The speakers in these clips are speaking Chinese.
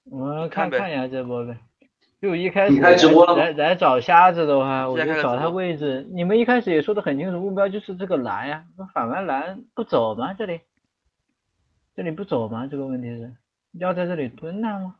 我们看看呗一下这波呗。就一开你始开直播了吗？ 来找瞎子的话，我现在开个直播就找他位置。你们一开始也说的很清楚，目标就是这个蓝呀，那反完蓝不走吗？这里不走吗？这个问题是要在这里蹲他吗？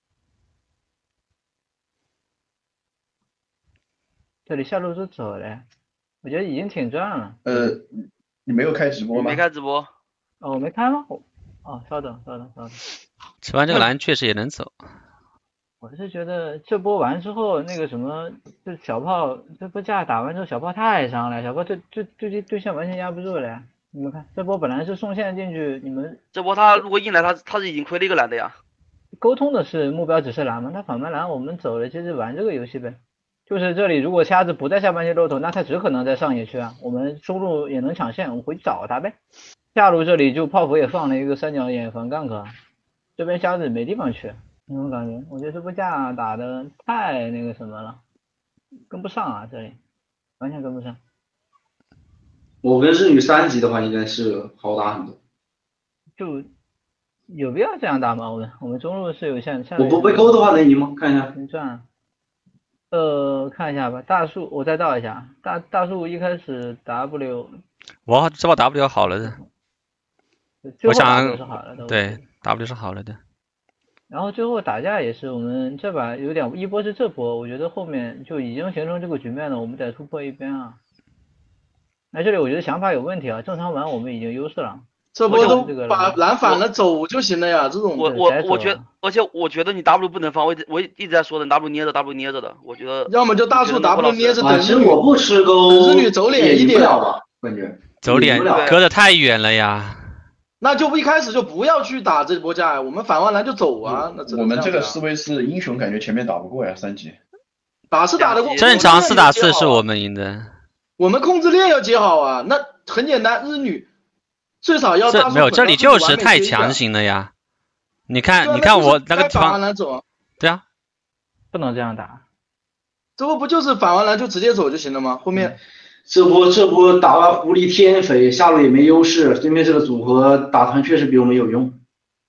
这里下路是走了，我觉得已经挺赚了。 你没有开直播吗？ 你没开直播？ 哦，我没开吗？稍等。 吃完这个蓝确实也能走。 我是觉得这波完之后，那个什么，这小炮这波架打完之后，小炮太伤了，小炮对线完全压不住了呀。你们看，这波本来是送线进去，你们这波他如果硬来，他是已经亏了一个蓝的呀。 沟通的是目标只是蓝吗？他反盘蓝，我们走了，其实玩这个游戏呗。就是这里如果瞎子不在下半截露头，那他只可能在上野区啊。我们中路也能抢线，我们回去找他呗。下路这里就炮火也放了一个三角眼防gank，这边瞎子没地方去，那种感觉。我觉得这波架打的太那个什么了，跟不上啊，这里完全跟不上。 我跟日女3级的话，应该是好打很多。 就有必要这样打吗？我们中路是有线， 我不被勾的话能赢吗？看一下。 能赚。看一下吧，大树我再倒一下，大树一开始 W， 我这把 W 好了的， 最后我想 W 是好了的， 对 W 是好了的。 然后最后打架也是我们这把有点一波是这波，我觉得后面就已经形成这个局面了，我们得突破一边啊。那这里我觉得想法有问题啊，正常玩我们已经优势了。 这波都把蓝反了走就行了呀，这种我觉得，而且我觉得你 W 不能放，我一直在说的 W 捏着的，我觉得要么就大树 W 捏着等其实我不吃钩， 日女走脸一点吧，感觉走脸隔得太远了呀。 那就一开始就不要去打这波架，我们反完蓝就走啊。 我们这个思维是英雄，感觉前面打不过呀，3级。 打是打得过， 正常4打4是我们赢的。 我们控制链要接好啊，那很简单，日女最少要大树没有，这里就是太强行了呀。你看我那个地方，对啊， 不能这样打。 这不就是反完蓝就直接走就行了吗？后面这波打完狐狸天匪，下路也没优势，对面这个组合打团确实比我们有用。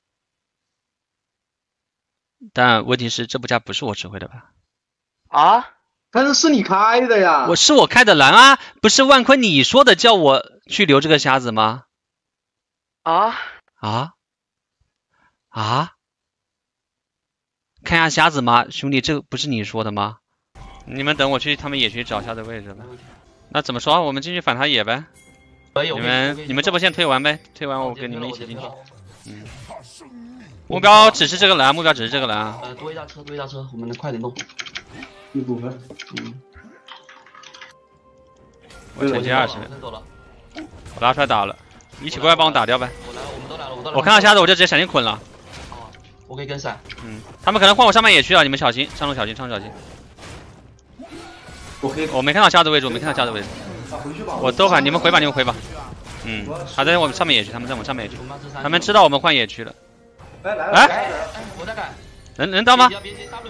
但问题是这步架不是我指挥的吧？ 啊？ 但是你开的呀。 我开的蓝啊，不是万坤你说的叫我去留这个瞎子吗？看下瞎子吗？兄弟，这不是你说的吗？你们等我去他们野区找瞎子位置吧。那怎么说？我们进去反他野呗。你们这波线推完呗，推完我跟你们一起进去。目标只是这个蓝， 多一架车，我们快点动。 一部分。 我前期20，我拉出来打了，一起过来帮我打掉呗。 我们都来了， 我看到瞎子我就直接闪现捆了。 我可以跟闪。 他们可能换我上半野区了，你们小心，上路小心。我没看到瞎子位置，我都喊你们回吧。他在我们上面野区，他们在我们上面野区，他们知道我们换野区了。 哎，我在改。 能到吗？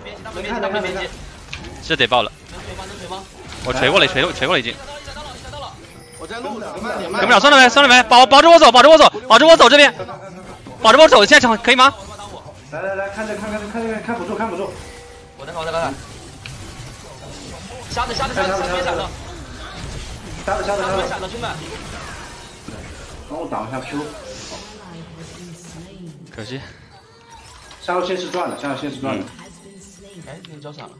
这得爆了。 能锤吗？ 我锤过了已经。 我在路上， 跟不了，算了呗，保着我走这边，保着我走，现在可以吗？ 来，看辅助。 我在看。瞎子，别闪了。闪了，兄弟。 帮我挡一下 Q。 可惜。 下路线是赚的。 哎，那个交闪了。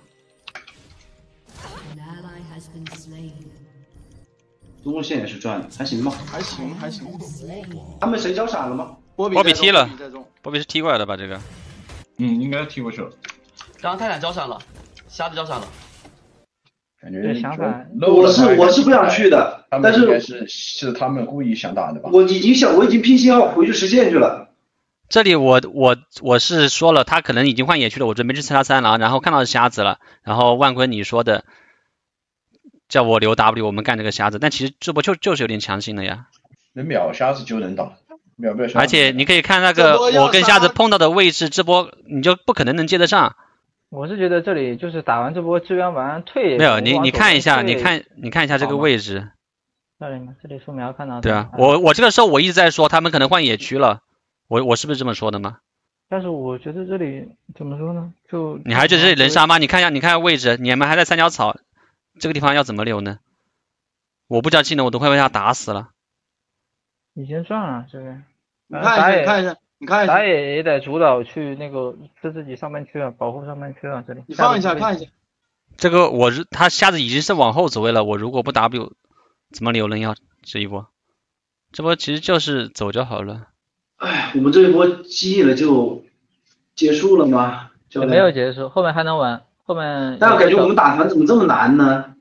中路线也是赚的，还行吗？ 还行。 他们谁交闪了吗？ 波比踢了，波比是踢过来的吧？这个。 应该踢过去了。 刚刚泰坦交闪了，瞎子交闪了。 感觉这想法， 我是不想去的，但是应该是他们故意想打的吧？ 我已经拼信号回去实现去了。 这里我是说了，他可能已经换野区了，我准备去刺他3狼，然后看到瞎子了，然后万坤你说的叫我留 W， 我们干这个瞎子，但其实这波就是有点强行的呀。 能秒瞎子就能打，秒不了瞎子。 而且你可以看那个我跟瞎子碰到的位置，这波你就不可能能接得上。 我是觉得这里就是打完这波支援完退。 没有，你看一下，你看一下这个位置。 这里素描看到的。 对啊，我这个时候我一直在说他们可能换野区了，我是不是这么说的吗？ 但是我觉得这里怎么说呢？就你还觉得这里能杀吗？你看一下位置，你们还在三角草这个地方要怎么留呢？我不知道技能我都快被他打死了。 已经赚了这边。 你看一下， 打野也得主导去那个吃自己上半区啊，保护上半区啊，这里。 你放一下看一下。 这个他瞎子已经是往后走位了，我如果不 W 怎么留人要这一波？这波其实就是走就好了。 哎，我们这一波激了就结束了吗？ 也没有结束，后面还能玩，后面。 但我感觉我们打团怎么这么难呢？